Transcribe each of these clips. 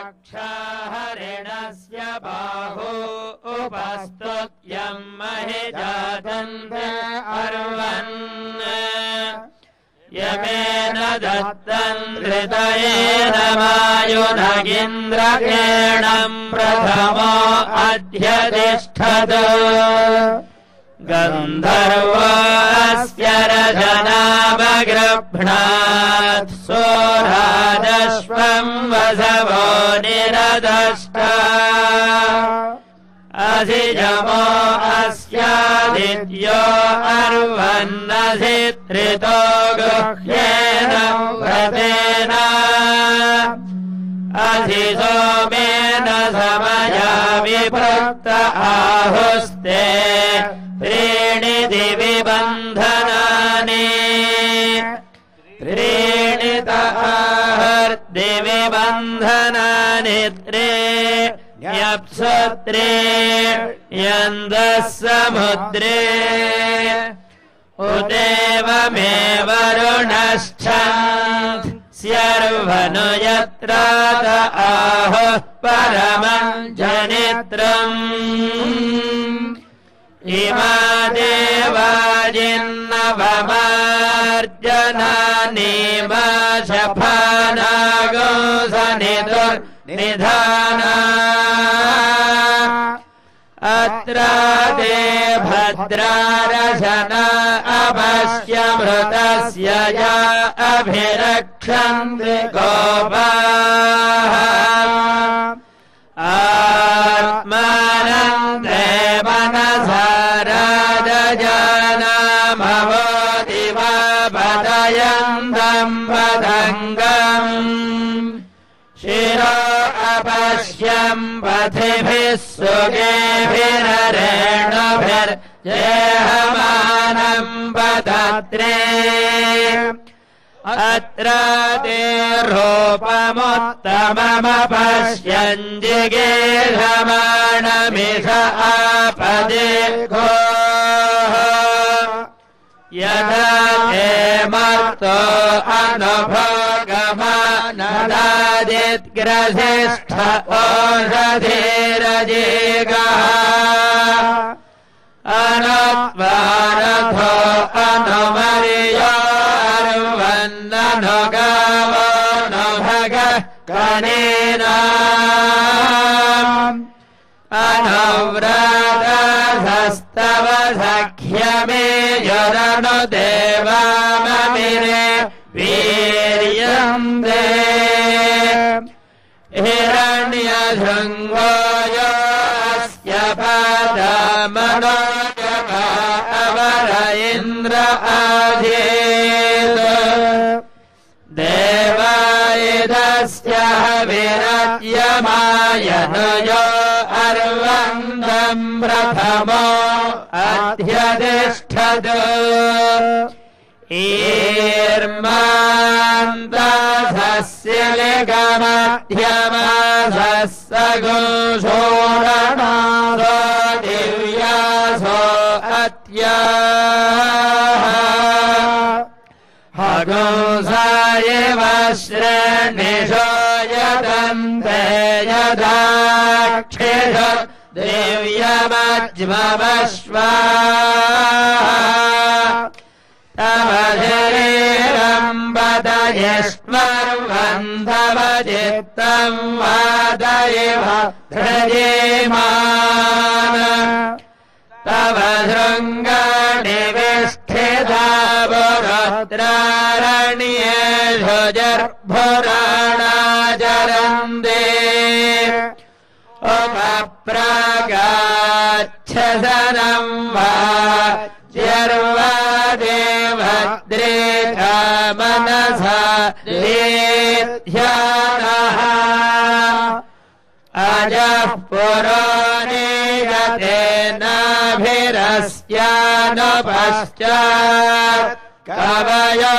हरिणस्य बाहु उपस्तुत्यं महिजातन्ते अर्वन् Yemen दत्तं धृतयेन मायुनगिन्द्रकेणं प्रथमो अध्यतिष्ठत् गन्धर्वस्य रजनामगृह्णात् सोराजश्वं वसवो निरदष्ट अधिजमो अस्यादित्यो अर्वन्नधित्रितो गुह्येन व्रतेन अधिसोमेन समया विभक्त आहुस्ते त्रीणि दिवि बन्धनानि त्रीणि आहर्दिवि बन्धनानि त्रीण्यप्सुत्रे यन्दः समुद्रे उदेवमेव वरुणश्चन्द् स्यर्वनु यत्रात आहुः परमं जनित्रम् इमा देवाजिन्नवमार्जनानि मा शफानागो सनिधुर्निधाना अत्रादे भद्रारशना अपश्यमृतस्य या अभिरक्षन्ति गोपाः आत्मानन्दे मनसा राजजानामवोदिवा पदयन्तं पदङ्गम् शिरो अपश्यं पथिभिः सुगेभिरेणुभिर्जेहमानं पदत्रे अत्र ते रूपमुत्तममपश्यन् जिगेषमाणमिष आपदे घोः यदा ते मर्तो अनुभोगमानदादिग्रसिष्ठ ओषधीरजिगः अनुत्वारथो अनुमर्योर्वन्ननुगावो नु भगः कनेना अनुव्रतधस्तव सख्यमे यरनु देवाममिरे वीर्यं दे हिरण्यशृङ्गो यो अस्य पादमनो अवर इन्द्र आधीत् देवायदस्य हविरत्यमायनुयो अर्वन्दं प्रथमो अध्यतिष्ठत् ईर्मान्तसस्य लिगमध्यमासः सगुषोरणासो दिव्यासो अत्याः हगुंसायव श्रेणिषो यदन्ते यदाक्षिष दिव्यमज्मवश्वाः तव शरीरं वदयस्मर्वन्धव चित्तं वादयिव धृजेमान तव शृङ्गनिविष्ठिता पुरुत्रारण्येषु जर्भुराणाचरन्ते उपप्रागाच्छसनं वा जर्वादेवद्रे मनसा ध्यानः अजः पुरो निगते नाभिरस्यानुपश्चात् कवयो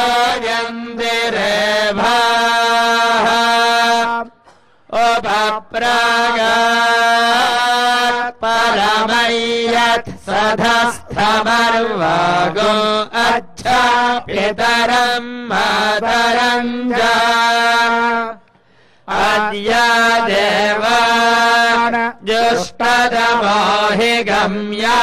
यन्दिरेभाः उपप्रागात् परमय्यत् सधस्थमर्वागो अच्छा पितरं मातरं च अद्य तमोहि गम्या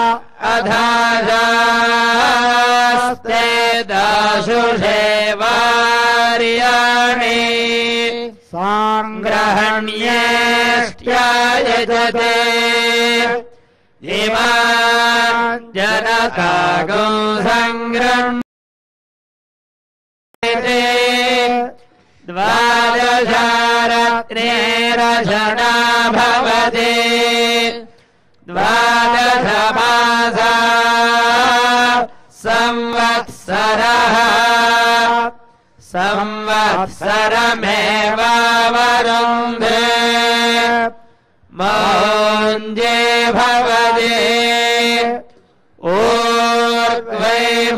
अधास्ते दाशुषे वार्याणि साङ्ग्रहण्येष्ट्यायजते इमान् जनकागो सङ्ग्रह्णन्ते द्वादशारत्नेरशना भवति द्वादश मासा संवत्सरः संवत्सरमेवावरुन्धे मौञ्जे भवति ऊर्ध्वे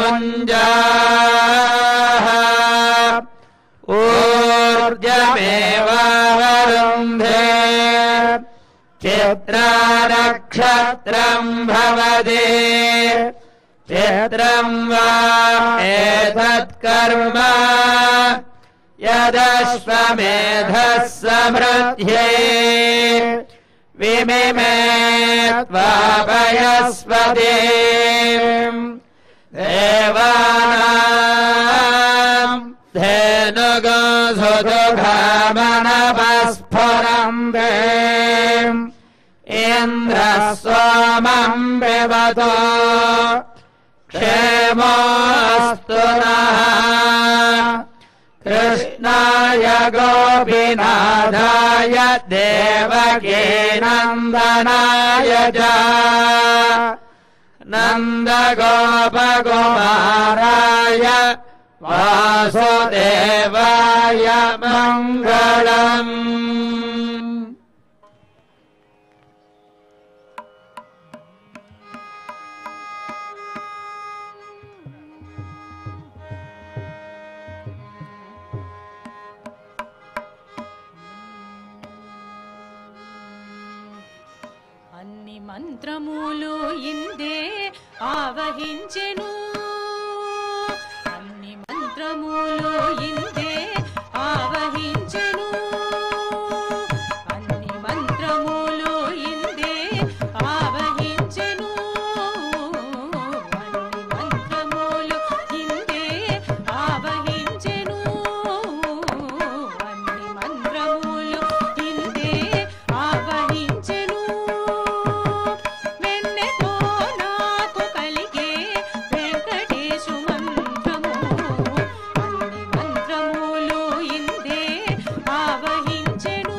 मुञ्जाः ऊर्जमेवावरुन्धे चित्रानक्षत्रम् भवति चित्रम् वा एतत्कर्म यदश्वमेधः समृध्ये विमिमे त्वापयस्पति देवानाम् धेनुगो सुदुघमनपस्फुरन्ते इन्द्रः सोमम् पिबतो क्षेमोऽस्तु नः कृष्णाय गोपीनाथाय देवकीनन्दनाय च नन्दगोपकुमाराय वासुदेवाय मङ्गलम्। అన్ని మంత్రములు ఇందే ఆవహించెను అన్ని మంత్రములు ఇందే ఆవహించెను అన్ని మంత్రములు ఇందే ఆవహించెను అన్ని మంత్రములు ఇందే ఆవహించెను అన్ని మంత్రములు ఇందే ఆవహించెను వెన్నెతో నాకు కలిగే వెంకటేశు మంత్రము అన్ని మంత్రములు ఇందే ఆవహించెను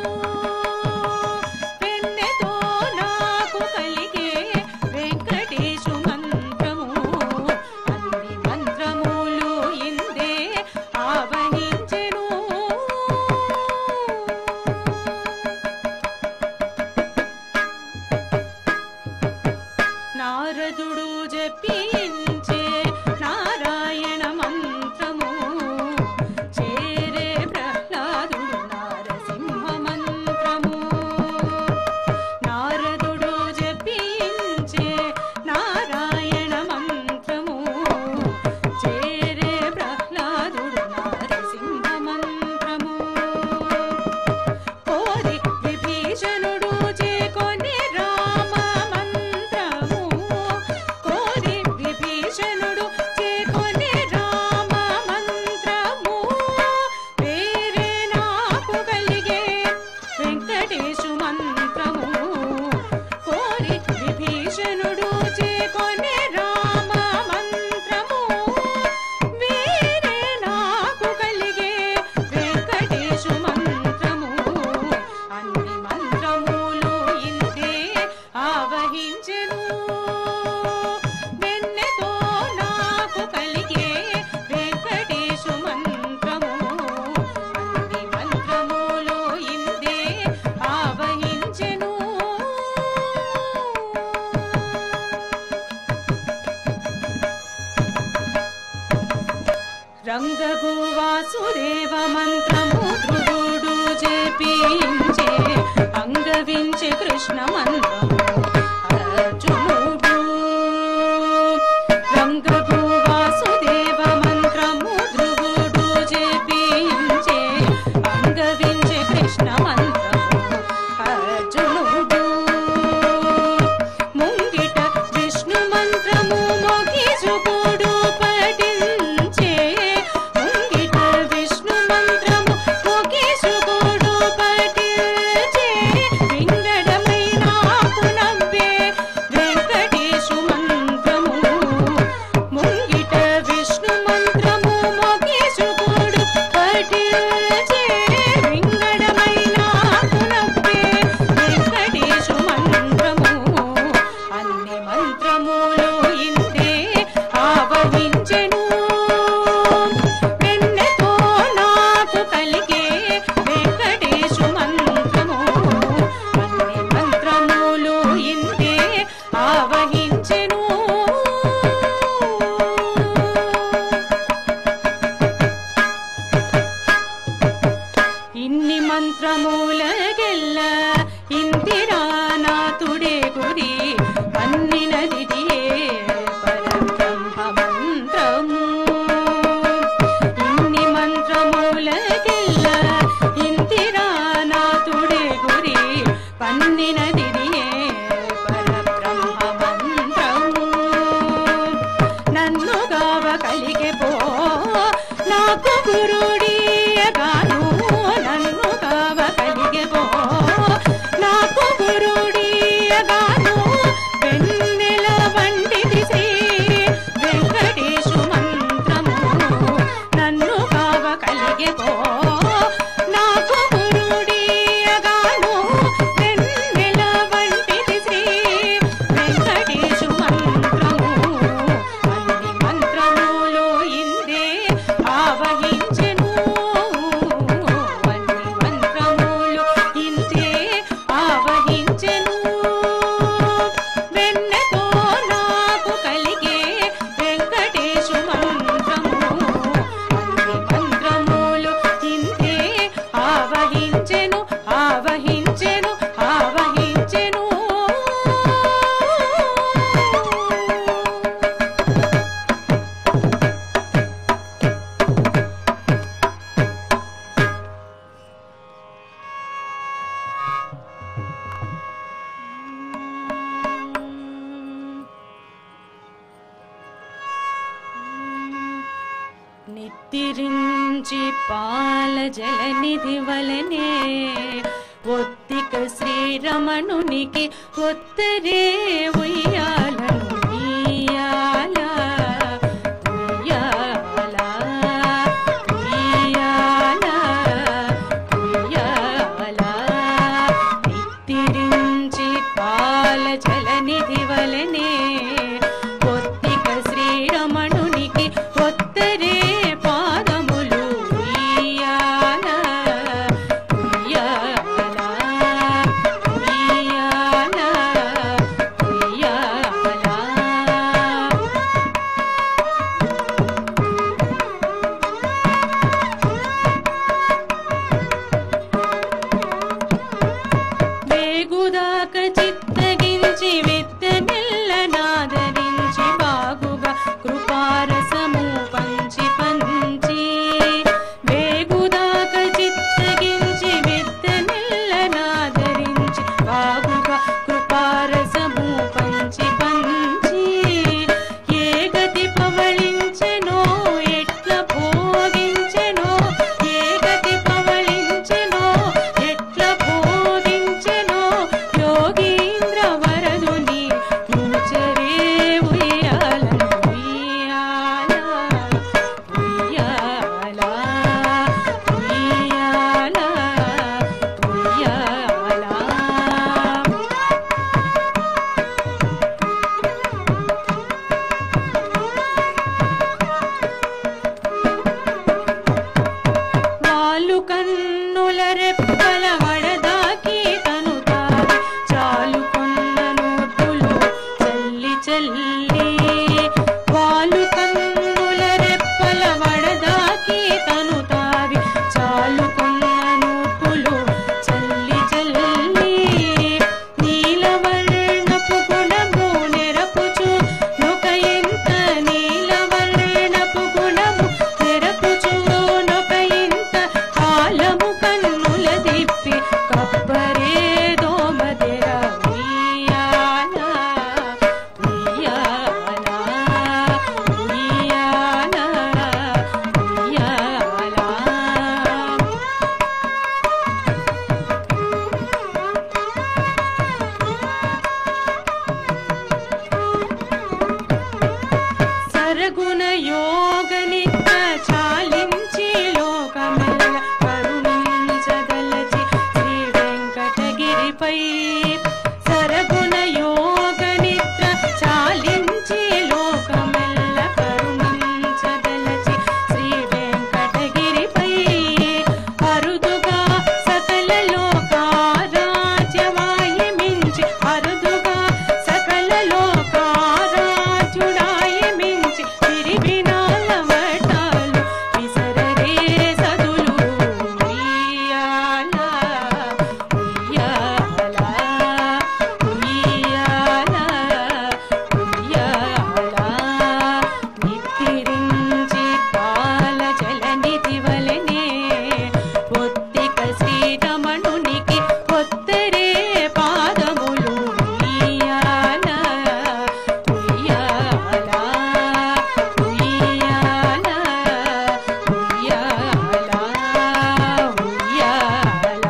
వెన్నెతో నాకు కలిగే వెంకటేశు మంత్రము అన్ని మంత్రములు ఇందే ఆవహించెను నారదుడు జపించే నారాయణ మంత్రము చేరే ప్రహ్లాదుడు నారసింహ మంత్రము నారదుడు జపించే నారాయణ మంత్రము చేరే ప్రహ్లాదుడు నారసింహ మంత్రము కోరి విభీషణుడు చేకొని రామ మంత్రము కోరి విభీషణుడు చేకొని రామ మంత్రము వేరే నాకు కలిగే వెంకటేశు మంత్రము కోరి విభీషణుడు చేకొని రామ మంత్రము వేరే నాకు కలిగే వెంకటేశు మంత్రము అన్ని మంత్రములు ఇందే ఆవహించెను వెన్నెతో నాకు కలిగే వెంకటేశు మంత్రము అన్ని మంత్రములు ఇందే ఆవహించెను రంగగు వాసుదేవ మంత్రము ధ్రువుడు జపించే అంగవించే కృష్ణ మంత్రము అర్జునుడు రంగగు వాసుదేవ మంత్రము ధ్రువుడు జపించే అంగవించే కృష్ణ మంత్రము అర్జునుడు నిత్తిరించి పాల జలనిధి వలనే ఒత్తిక శ్రీరమణునికి ఒత్తరే ఉయ్యాలను ఉయ్యాల ఉయ్యాల ఉయ్యాల ఉయ్యాల నిత్తిరించి పాల జలనిధి వలనే ఒత్తిక శ్రీరమణునికి ఒత్తరే పాదములు ఉయ్యాల ఉయ్యాల ఉయ్యాల ఉయ్యాల వేగుదాక చిత్తగించి విత్తనెల్ల నాదరించి బాగుగా కృపారసము పంచి పంచి వేగుదాక చిత్తగించి విత్తనెల్ల నాదరించి బాగుగా కృపారసము పంచి పంచి ఏ గతి పవళించెనో ఎట్ల భోగించెనో ఏ గతి పవళించెనో ఎట్ల భోగించెనో యోగీంద్ర వరదుని కూచరే ఉయ్యాలను ఉయ్యాల ఉయ్యాల ఉయ్యాల ఉయ్యాల వాలు కన్నుల రెప్పల వడదాకి తను తావి చాలుకొన్న నోటులు చల్లి చల్లి వాలు కన్నుల రెప్పల వడదాకి తను తావి చాలుకొన్న నోటులు చల్లి చల్లి నీలవర్ణపు గుణము నెరపుచు నొక ఇంత నీలవర్ణపు గుణము నెరపుచు నొక ఇంత కాలము కన్నుల దిప్పి కప్పరే దోమదెర ఉయ్యాల ఉయ్యాల ఉయ్యాల ఉయ్యాల సరగుణ యోగ నిత్య చాలించి లోకమెల్ల కరుణించదలచి శ్రీ వెంకటగిరిపై సరగుణ యోగ నిత్య చాలించి లోకమెల్ల కరుణించదలచి శ్రీ వెంకటగిరిపై అరుదుగా సకల లోకారాజ్యవాయి మించి అరుదుగా సకల లోకారాజ్యుడాయి మించి తిరిగినాల వటాలు విసరరే సదులు ఉయ్యాల ఉయ్యాల ఉయ్యాల ఉయ్యాల నిత్తిరించి పాల జలనిధి వలనే ఒత్తిక శ్రీరమణునికి ఒత్తరే పాదములు ఉయ్యాల ఉయ్యాల ఉయ్యాల ఉయ్యాల ఉయ్యాల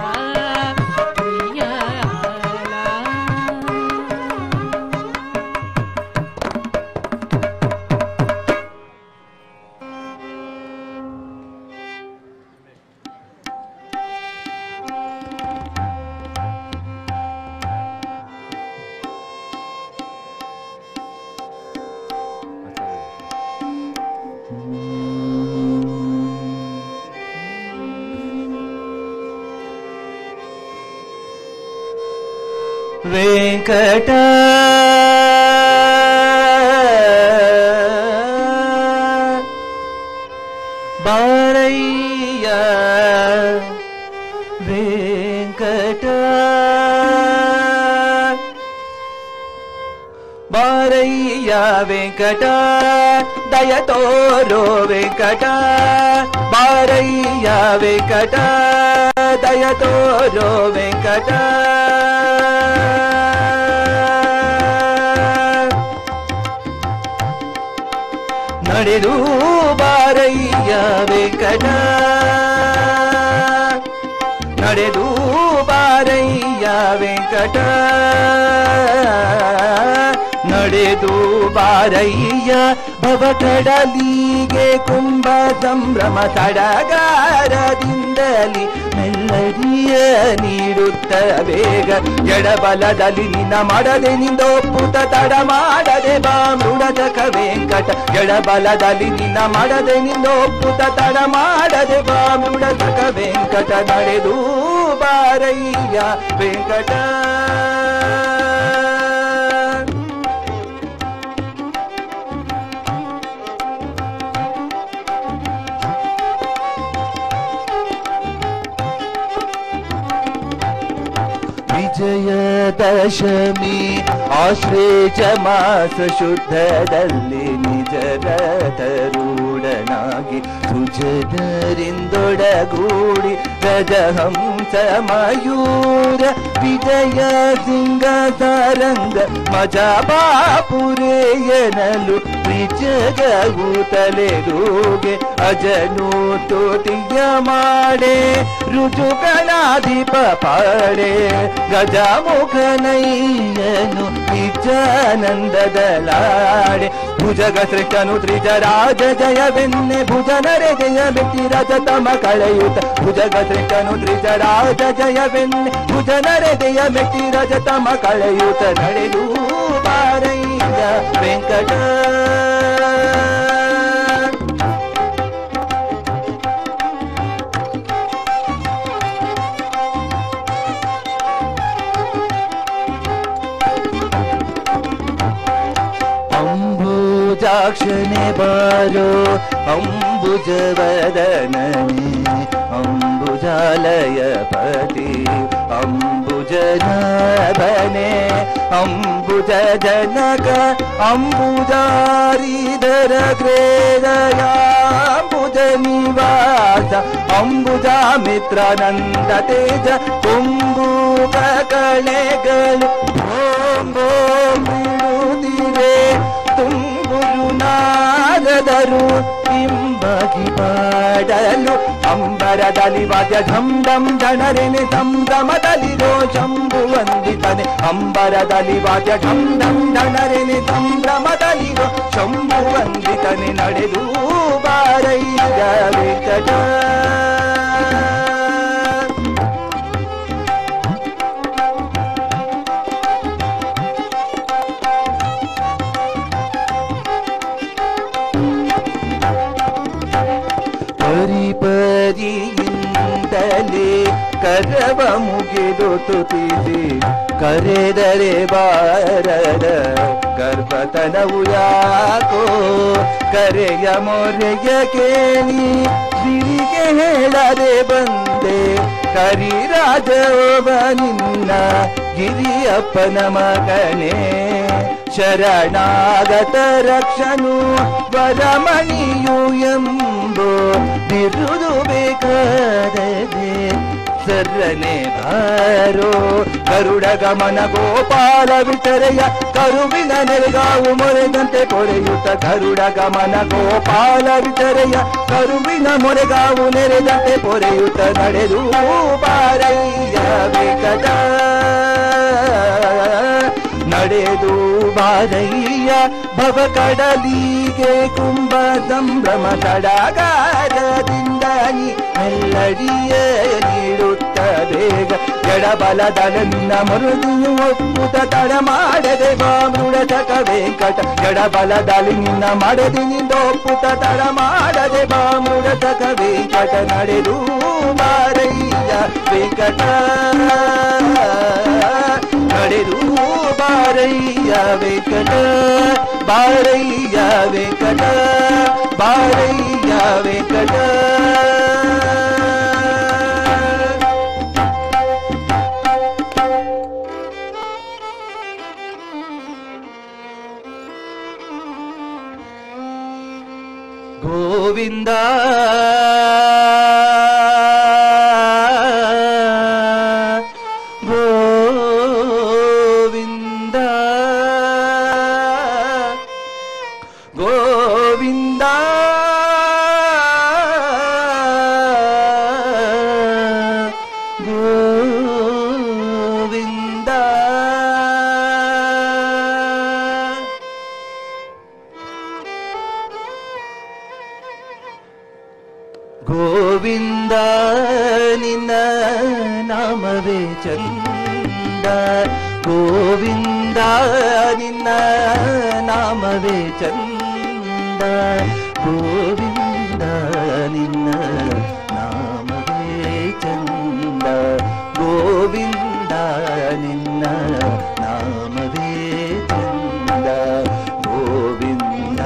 వెంకట బారయ్య వెంకట బారయ్య వెంకట దయతోరో వెంకట బారయ్య వెంకట దయతోరో వెంకట ನಡೆದು ಬಾರಯ್ಯ ವೆಂಕಟ ನಡೆದು ಬಾರಯ್ಯ ವೆಂಕಟ ನಡೆದು ಬಾರಯ್ಯ ಭವಕಡಲಿಗೆ ಕುಂಭ ಸಂಭ್ರಮ ಸಡಗಾರದಿಂದಲಿ ಮೆಲ್ಲಡಿಯ ನೀಡುತ್ತ ಬೇಗ ಎಡಬಲದಲ್ಲಿ ನಿನ್ನ ಮಾಡದೆ ನಿಂದೊಪ್ಪುತ ತಡ ಮಾಡದೆ ಬಾ ಮೃಡಜಕ ವೆಂಕಟ ಎಡಬಲದಲ್ಲಿ ನಿನ್ನ ಮಾಡದೆ ನಿಂದೊಪ್ಪುತ ತಡ ಮಾಡದೆ ಬಾ ಮೃಡಜಕ ವೆಂಕಟ ನಡೆದು ಬಾರಯ್ಯ ವೆಂಕಟ ವಿಜಯದಶಮಿ ಆಶ್ಲೇಷ ಮಾಸ ಶುದ್ಧದಲ್ಲಿ ನಿಜ ರಥರೂಢನಾಗಿ ಸುಜನರಿಂದೊಡಗೂಡಿ ಗಜಹಂಸ ಮಯೂರ ವಿಜಯ ಸಿಂಗ ಸಾರಂಗ ಮಜಬಾಪುರೇಯನಲು ನಿಜಗವು ತಲೆದೂಗೆ ಅಜನು ತುತಿಯ ಮಾಡೆ ರುಜುಗಣಾಧಿಪ ಪಾಡೆ ಗಜಮುಖನಯ್ಯನು ನಿಜಾನಂದದಲಾಡೆ ಭುಜಗ ಶ್ರೇಷ್ಠನು ತ್ರಿಜರಾಜ ಜಯವೆನ್ನೆ ಭುಜನರೆ ಜಯ ಬೆಟ್ಟಿ ರಜತಮ ಕಳೆಯುತ್ತ ಭುಜಗ ಶ್ರೇಷ್ಠನು ತ್ರಿಜರಾಜ ಜಯವೆನ್ನೆ ಭುಜನರೆ ಜಯ ಬೆಟ್ಟಿ ರಜತಮ ಕಳೆಯುತ್ತ ನಡೆದು ಬಾರಯ್ಯ ವೆಂಕಟ ಅಂಬುಜಾಕ್ಷನೆ ಬಾರೋ ಅಂಬುಜವದನನೆ ಅಂಬುಜಾಲಯ ಪತಿ ಅಂಬುಜನಾಭನೆ ಅಂಬುಜ ಜನಕ ಅಂಬುಜಾರಿಧರ ಗ್ರೇದಯ ಅಂಬುಜ ನಿವಾಸ ಅಂಬುಜಾ ಮಿತ್ರಾನಂದ ತೇಜ ಕುಂಬುಕ ಕಳೆಗಳು ಓಂ ಓಂ ಬಿಡುತ್ತಿರೆ ತುಂಬುರು ನಾರದರು ಇಂಬಗಿ ಪಾಡಲು ಅಂಬರದಲ್ಲಿ ವಾದ್ಯ ಢಂ ಢಂ ಢಣರೆನೆ ಸಂಭ್ರಮದಲ್ಲಿರೋ ಶಂಭು ವಂದಿತನೆ ಅಂಬರದಲ್ಲಿ ವಾದ್ಯ ಢಂ ಢಂ ಢಣರೆನೆ ಸಂಭ್ರಮದಲ್ಲಿರೋ ಶಂಭು ವಂದಿತನೆ ನಡೆದು ಬಾರಯ್ಯ ವೆಂಕಟ ಪರಿಪರಿಯಿಂದಲೇ ಕರವ ಮುಗಿದು ತುತಿಸಿ ಕರೆದರೆ ಬಾರದ ಗರ್ಭತನವು ಯಾಕೋ ಕರೆಯ ಮೊರೆಯ ಕೇಳಿ ಸಿರಿಗೆ ಹೇಳದೆ ಬಂದೆ ಕರಿರಾಜವ ನಿನ್ನ ಗಿರಿಯಪ್ಪನ ಮಗನೇ ಶರಣಾಗತ ರಕ್ಷನು ವರಮಣಿಯು ಎಂಬೋ ಬಿರುದು ಬೇಕಾದರೆ ಸರ್ರನೆ ಬಾರೋ ಗರುಡ ಗಮನ ಗೋಪಾಲ ವಿಠರೆಯ ಕರುವಿನ ನೆಲಗಾವು ಮೊರೆದಂತೆ ಪೊರೆಯುತ್ತ ಗರುಡ ಗಮನ ಗೋಪಾಲ ವಿಠರೆಯ ಕರುವಿನ ಮೊರೆಗಾವು ನೆರೆದಂತೆ ಪೊರೆಯುತ್ತ ನಡೆದು ಬಾರಯ್ಯ ವೆಂಕಟ ನಡೆದು ಬಾರಯ್ಯ ಭವಕಡಲಿಗೆ ಕುಂಭ ಸಂಭ್ರಮ ಸಡಗಾರದಿಂದ ನೀ ಮೆಲ್ಲಡಿಯ ನೀಡುತ್ತ ಬೇಗ ಎಡಬಲದಲ ನಿನ್ನ ಮರುದಿಯು ಒಪ್ಪುತ ತಡ ಮಾಡದೆ ಬಾ ಮೃಡಜಕ ವೆಂಕಟ ಎಡಬಲದಲ್ಲಿ ನಿನ್ನ ಮಾಡದಿ ನಿಂದೊಪ್ಪುತ ತಡ ಮಾಡದೆ ಬಾ ಮೃಡಜಕ ವೆಂಕಟ ನಡೆದು ಬಾರಯ್ಯ ವೆಂಕಟ ನಡೆದು ಬಾರಯ್ಯ ವೆಂಕಟ ಬಾರಯ್ಯ ವೆಂಕಟ ಬಾರಯ್ಯ ವೆಂಕಟ ಗೋವಿಂದ ಗೋವಿಂದ ಗೋವಿಂದ ನಿನ್ನ ನಾಮವೇ ಚಂದ, ಗೋವಿಂದ ನಿನ್ನ ನಾಮವೇ ಚಂದ, ಗೋವಿಂದ ನಿನ್ನ ನಾಮವೇ ಚಂದ, ಗೋವಿಂದ ನಿನ್ನ ನಾಮವೇ ಚಂದ, ಗೋವಿಂದ.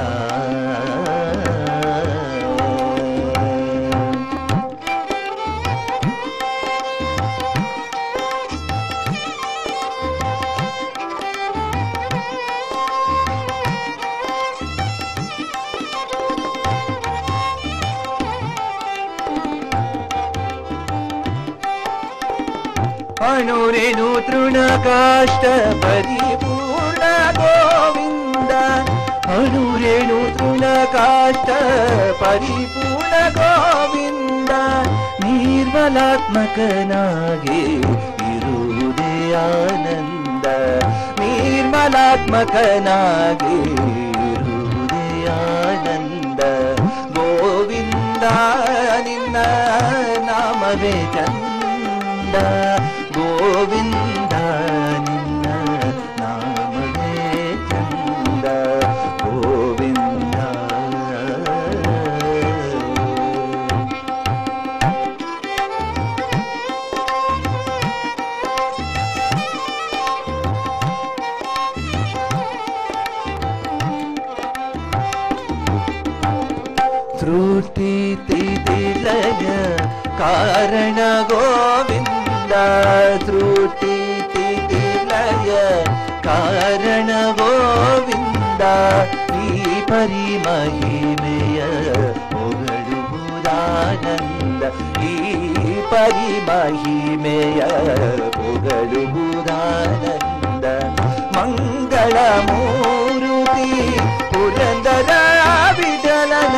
ಅಣುರೇಣು ತೃಣಕಾಷ್ಟ ಪರಿಪೂರ್ಣ ಗೋವಿಂದ, ಅಣುರೇಣು ತೃಣಕಾಷ್ಟ ಪರಿಪೂರ್ಣ ಗೋವಿಂದ, ನಿರ್ಮಲಾತ್ಮಕನಾಗಿ ಇರುವುದೇ ಆನಂದ, ನಿರ್ಮಲಾತ್ಮಕನಾಗಿ ಇರುವುದೇ ಆನಂದ, ಗೋವಿಂದ ನಿನ್ನ ನಾಮವೇ ಚಂದ, ಗೋವಿಂದ ನಿನ್ನ ನಾಮವೇ ಚಂದ, ಗೋವಿಂದ. ತ್ರುಟಿ ತಿಥಿಲಯ ಕಾರಣ ಗೋವಿಂದ, ತ್ರುಟಿ ತಿಥಿಲಯ ಕಾರಣ ಗೋವಿಂದ, ಈ ಪರಿಮಹಿಮೆಯ ಹೊಗಳುವುದಾನಂದ, ಈ ಪರಿಮಹಿಮೆಯ ಹೊಗಳುವುದಾನಂದ, ಮಂಗಳ ಮೂರುತಿ ಪುರಂದರ ವಿಠಲನ,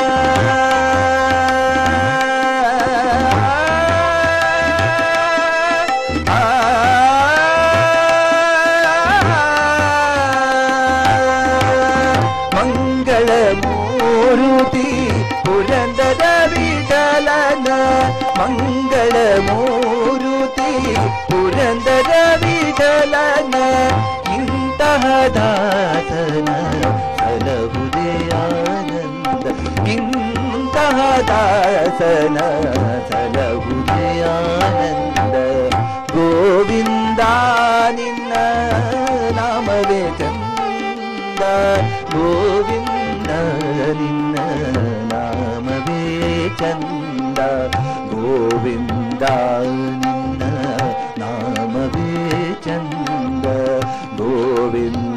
ಮೂರುತಿ ಪುರಂದರ ವಿಠಲನ, ಮಂಗಳ ಮೂರುತಿ ಪುರಂದರ ವಿಠಲನ, ಇಂತಹ ದಾಸನ ಸಲಹುದೇ ಆನಂದ, ಇಂತಹ ದಾಸನ ಸಲಹುದೇ ಆನಂದ, ಗೋವಿಂದ ನಿನ್ನ ನಾಮವೇ ಚಂದ, ಗೋವಿಂದ ನಿನ್ನ ನಾಮವೇ ಚಂದ, ಗೋವಿಂದ ನಿನ್ನ ನಾಮವೇ ಚಂದ, ಗೋವಿಂದ.